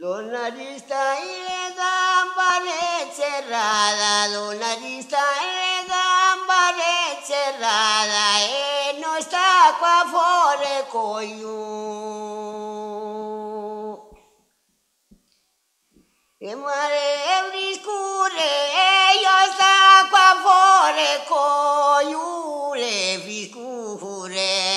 Donna di stare gambane cerrada, donna di stare gambane cerrada e non sta qua fuori con you. E mare scure e io sta qua fuori con you le fiscure.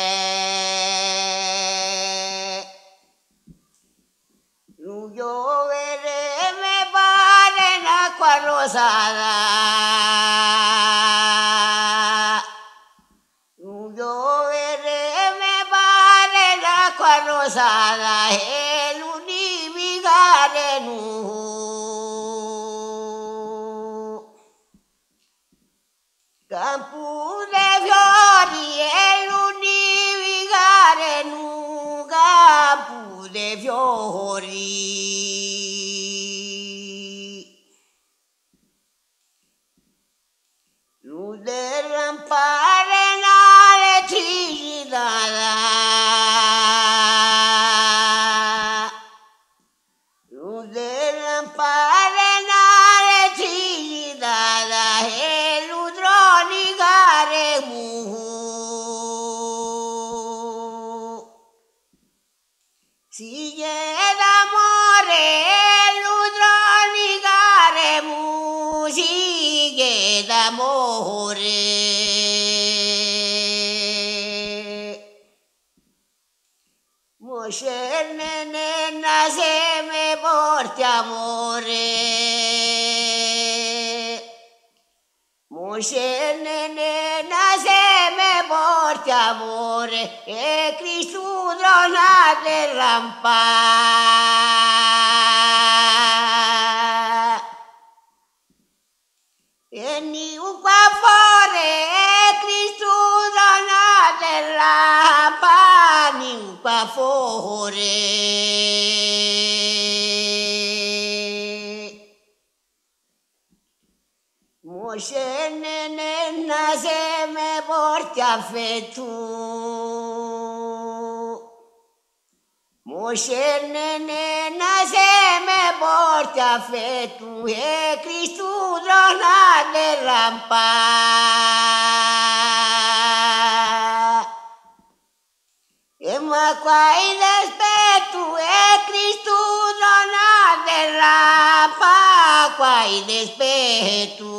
Lloveré me pare en acqua rosada. Lloveré me pare en acqua rosada e l'univigare nu. Campo de fiori e l'univigare nu. Campo de fiori. Del rampare nale tigidada, del rampare nale tigidada e l'udroni gare mu. Sigue d'amore e l'udroni gare mu, sigue d'amore. Moscerne nena se me porti amore. Moscerne nena se me porti amore e Cristo dronate rampa. E ni un qua fuori e Cristo donate rampa, ni un qua fuori. Moscerne nena se me porti affetto. Moscerne nena se me porti affetto e Cristo dronate rampa. E ma qua in aspetto e Cristo dronate rampa, qua in aspetto.